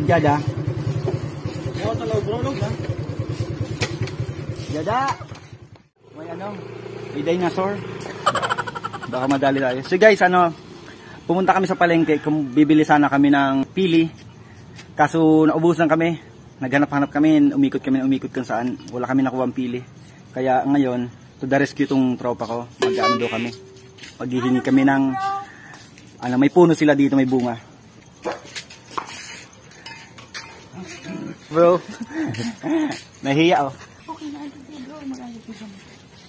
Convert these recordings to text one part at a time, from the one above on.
Jada. Jada. May ano? May dinosaur. Baka madali tayo. So guys, pumunta kami sa palengke. Kung bibili sana kami ng pili. Kaso naubusan kami. Naghanap-hanap kami. Umikot kung saan. Wala kami nakuha ang pili. Kaya ngayon, to the rescue tong tropa ko. Mag-ano daw kami. Maghihingi kami ng may puno sila dito, may bunga. Bro. Nahiya oh. Okay na, bro. Mag-ayos ko siya.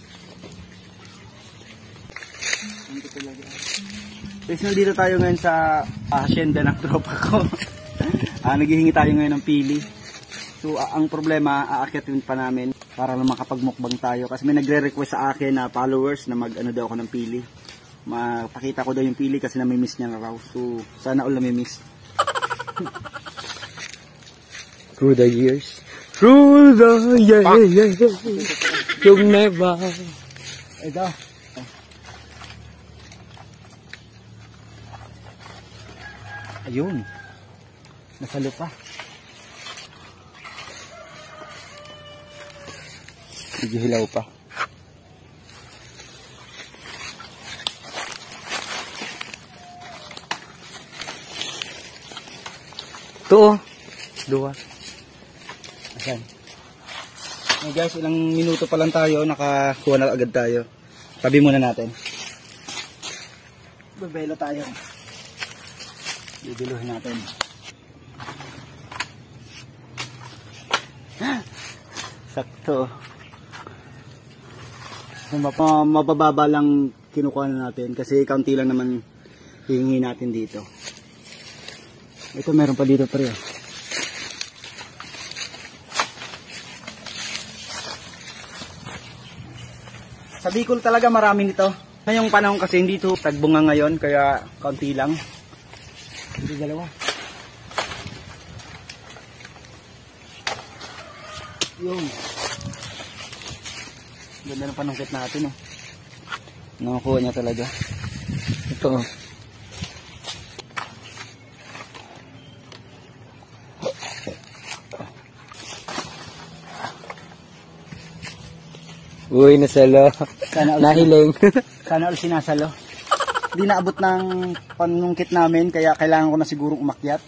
Guys, dito tayo ngayon sa hacienda ng tropa ko. Naghihingi tayo ngayon ng pili. So, ang problema, aakyatin pa namin para lang makapagmukbang tayo. Kasi may nagre-request sa akin na followers na mag-ano daw ako ng pili. Mapakita ko daw yung pili kasi namimiss niya na raw. So, sana all namimiss. Through the years. Through the years. Yung never. Ito. Ayun. Nasalo pa. Medyo hilaw pa. Ito oh. Dua. Ayan. Hey guys, ilang minuto pa lang tayo, nakakuha na agad tayo. Tabi muna natin. Babelo tayo. Bibiluhin natin. Sakto. Mabababa lang kinukuha na natin kasi kaunti lang naman hihingi natin dito. Ito meron pa dito pre. Sa Bicol talaga marami nito. Ngayong panahon kasi hindi ito tagbunga ngayon kaya kaunti lang. Hindi dalawa. Yung ganda ng panungkit natin oh. Nakakuha niya talaga. Ito oh. Uy, nasalo. Nahiling. Sana all sinasalo. Hindi naabot ng panungkit namin kaya kailangan ko na sigurong umakyat.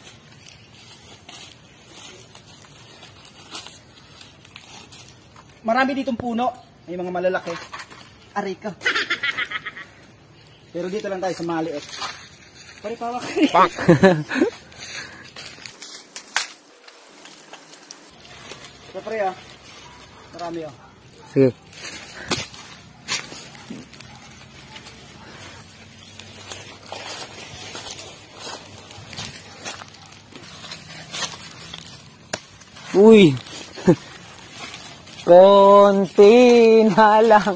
Marami ditong puno. May mga malalaki. Aray ka. Pero dito lang tayo sa maliit. Pare pawak. Pak. Ito pre ah. Marami ah. Sige. Uy. Konti na lang.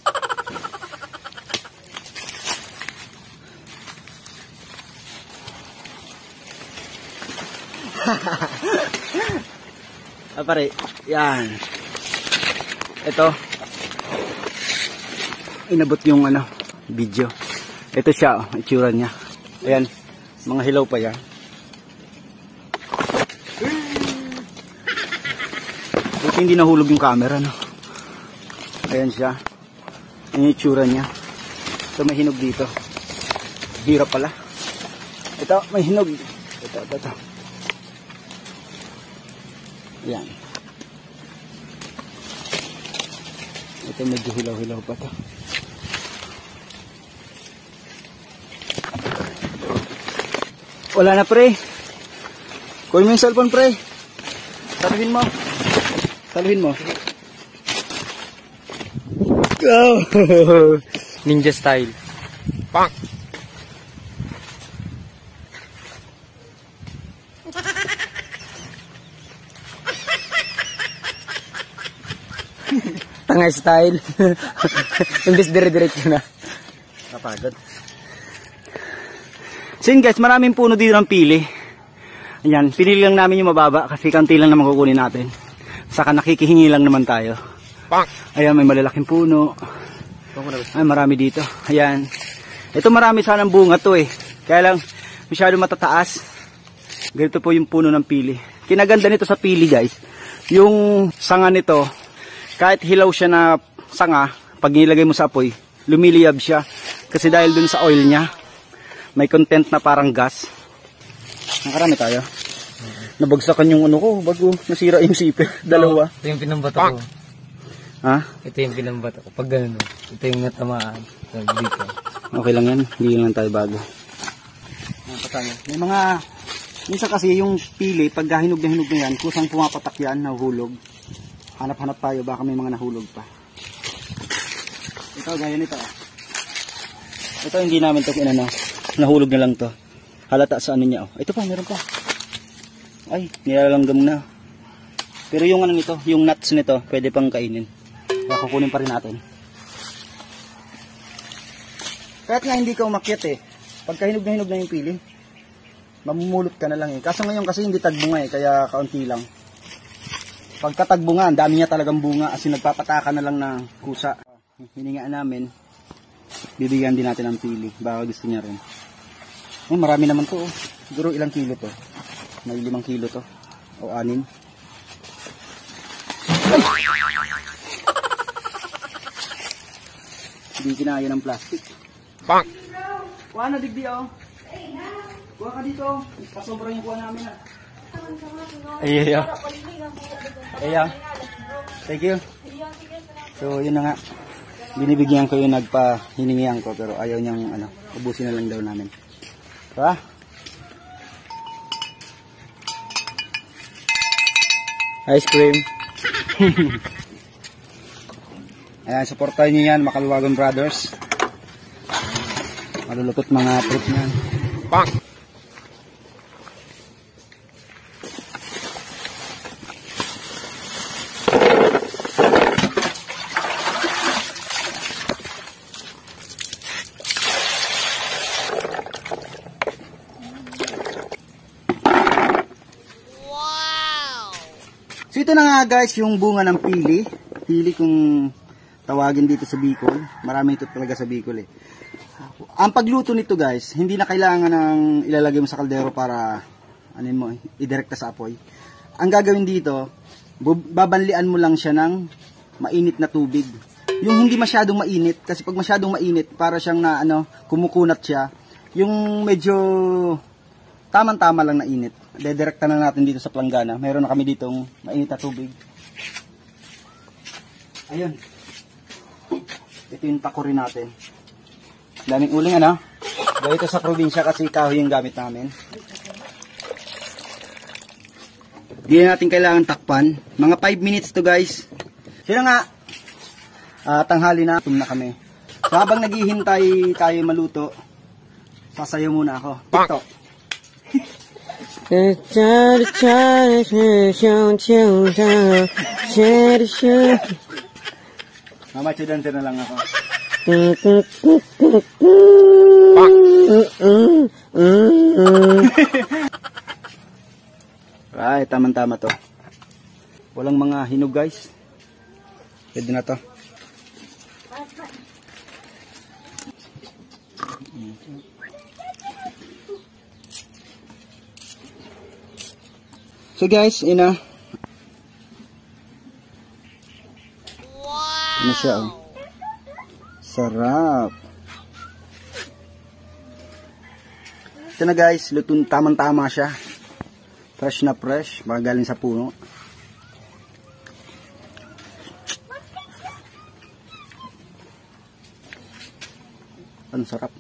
Pare, yan. Ito. Inabot yung video. Ito siya, itsura niya. Ayan, mga hilaw pa yan. Buti hindi nahulog yung camera, no? Ayan siya. Ayan yung itsura niya. Ito may hinog dito. Hirap pala. Ito, may hinog. Ito. Ayan. Ito medyo hilaw-hilaw pa to. Wala na pre. Kunin mo yung cellphone pre. Saluhin mo. Oh. Ninja style. Pak. Tanga style. Imbis dire-diretso na. Kapagod. So yun guys, maraming puno dito ng pili. Ayan, pinili lang namin yung mababa kasi kaunti lang naman kukunin natin. Saka nakikihingi lang naman tayo. Ayan, may malalaking puno. Ay, marami dito. Ayan. Ito marami sanang bunga to eh. Kaya lang, masyado matataas. Ganito po yung puno ng pili. Kinaganda nito sa pili guys, yung sanga nito, kahit hilaw siya na sanga, pag nilagay mo sa apoy, lumiliyab siya. Kasi dahil dun sa oil niya, may content na parang gas. Nakarami tayo. Nabagsakan yung ano ko, bago nasira yung zipper. Dalawa. Ito yung pinambato ko. Ha? Ito yung pinambato ko. Pag gano'n, ito yung natamaan. Dito. Okay lang yan, hindi lang tayo bago. May mga, minsan kasi yung pili, pag hinog na yan, kusang pumapatak yan, nahuhulog. Hanap-hanap tayo, baka may mga nahulog pa. Ito, gaya nito. Ito hindi namin ito kinano. Nahulog na lang to. Halata sa ano niya. Oh. Ito pa, meron pa. Ay, nilalanggam na. Pero yung ano nito, yung nuts nito, pwede pang kainin. Kaya kukunin pa rin natin. Kahit nga hindi ka umakyat eh. Pagka hinog na yung pili, mamumulot ka na lang eh. Kaso ngayon kasi hindi tagbunga eh, kaya kaunti lang. Pagka tagbunga, ang dami niya talagang bunga kasi nagpapataka na lang ng kusa. Hiningaan namin, bibigyan din natin ng pili. Baka gusto niya rin. Marami naman to. Oh. Siguro ilang kilo to? May 5 kilo to. O 6. Ay! Hindi kinaya ng plastic. Bang! Kuha na digdi oh. Kuha ka dito. Pasobra yung kuha namin ah. Ay. Ay. Thank you. So yun na nga. Binibigyan ko yung nagpa-hiningihan ko pero ayaw niyang ano, ubusin na lang daw namin. Diba? Ice cream. Ayan, supportahin niyo yan, Makalwagon Brothers. Malulutot mga fruit niyan. Bang! So ito na nga guys, yung bunga ng pili. Pili kung tawagin dito sa Bicol. Marami ito talaga sa Bicol eh. Ang pagluto nito guys, hindi na kailangan ng ilalagay mo sa kaldero para anin mo, idirekta sa apoy. Ang gagawin dito, babanlian mo lang siya ng mainit na tubig. Yung hindi masyadong mainit, kasi pag masyadong mainit, para siyang na ano, kumukunat siya. Yung medyo tamang-tama lang na init. Dedirekta na natin dito sa planggana. Meron na kami ditong mainit na tubig. Ayun. Ito yung takuri natin. Daming uling ano. Dito sa probinsya kasi kahoy yung gamit namin. Di na natin kailangan takpan. Mga 5 minutes to guys. Sino nga? Tanghali na. Tum na kami. So, habang naghihintay tayo maluto, sasayaw muna ako. TikTok. Mama, dancer na lang ako. Ay, tama-tama to. Walang mga hinog guys. Pwede na to. So guys, ina. Wow. Ano siya oh. Sarap. Ito na guys, lutong tamang-tama siya. Fresh na fresh, baka galing sa puno. Ang sarap.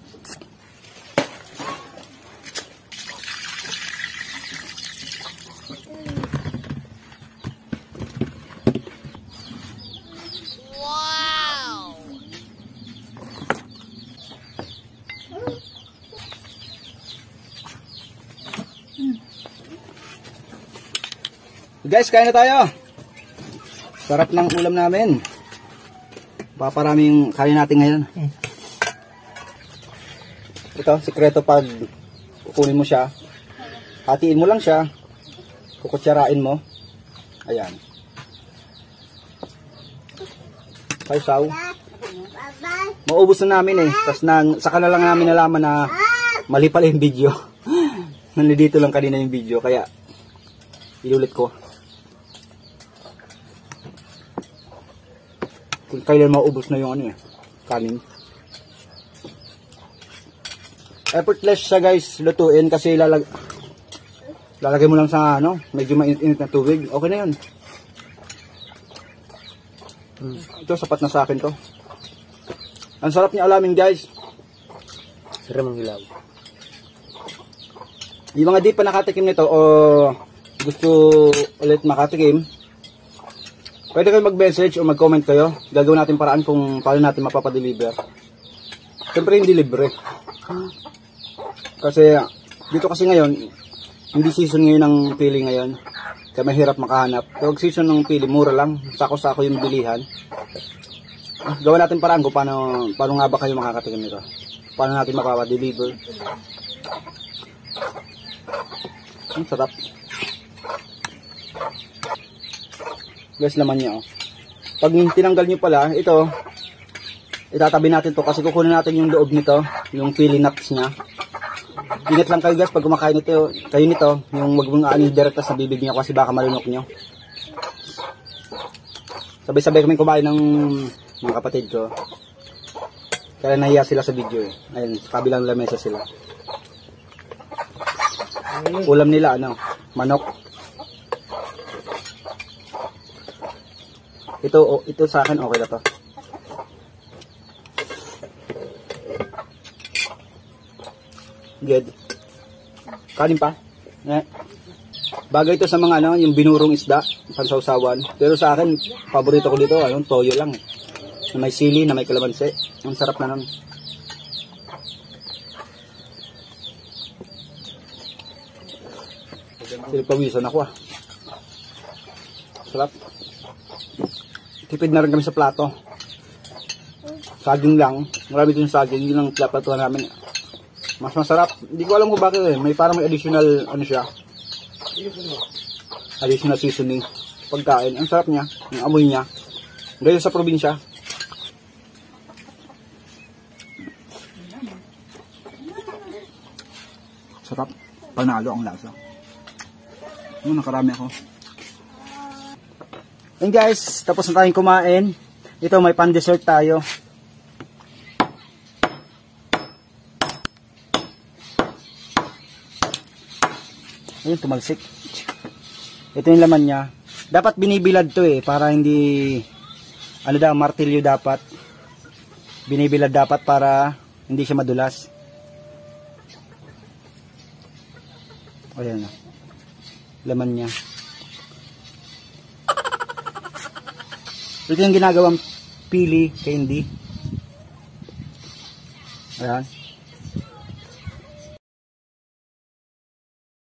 Guys, kain na tayo. Sarap ng ulam namin. Paparami yung kain natin ngayon. Ito, sikreto pag kukunin mo siya. Hatiin mo lang siya. Kukutsarain mo. Ayan. Sausaw. Maubos na namin eh. Tapos saka na lang namin nalaman na mali pala yung video. nandito lang kanina yung video, kaya iulit ko. Kung kailan maubos na yung ano kanin. Effortless siya guys, lutuin kasi lalagay mo lang sa medyo mainit na tubig. Okay na yun. Ito, sapat na sa akin to. Ang sarap niya alamin guys. Sarap ang hilaw. Yung mga di pa nakatikim nito o gusto ulit makatikim, pwede kayo mag-message o mag-comment kayo. Gagawin natin paraan kung paano natin mapapadeliver. Siyempre hindi libre. Kasi dito kasi ngayon, hindi season ngayon ng pili ngayon. Kaya mahirap makahanap. Pag season ng pili, mura lang. Sako-sako yung bilihan. Gawin natin paraan kung paano nga ba kayo makakatikim nito. Paano natin mapapadeliver. Ang sarap. Guys, laman niya Pag tinanggal niyo pala, ito, itatabi natin to kasi kukunin natin yung loob nito, yung pili nuts niya. Ingat lang kayo guys pag kumakain kayo nito, yung wag mong aanin direkta sa bibig niyo kasi baka malunok niyo. Sabay-sabay kami kumain ng mga kapatid ko. Kaya nahiya sila sa video Ayun, sa kabilang lamesa sila. Ulam nila manok. Ito sa akin okay na to. Good. Kanin pa. Bagay ito sa mga yung binurong isda, pansawsawan. Pero sa akin, paborito ko dito, toyo lang. Na may sili, na may kalamansi. Ang sarap na nun. Pawisan ako Sarap. Tipid na rin kami sa plato. Saging lang. Marami ito yung saging. Yun ang platuhan namin. Mas masarap. Hindi ko alam kung bakit may parang may additional siya. Additional seasoning. Pagkain. Ang sarap niya. Ang amoy niya. Gaya sa probinsya. Sarap. Panalo ang lasa. Nakarami ako. And guys, tapos na tayong kumain. Ito, may pan-dessert tayo. Ayun, tumalsik. Ito yung laman niya. Dapat binibilad to para hindi, martilyo dapat. Binibilad dapat para hindi siya madulas. Ayan laman niya. Ito yung ginagawang pili candy. Ayan.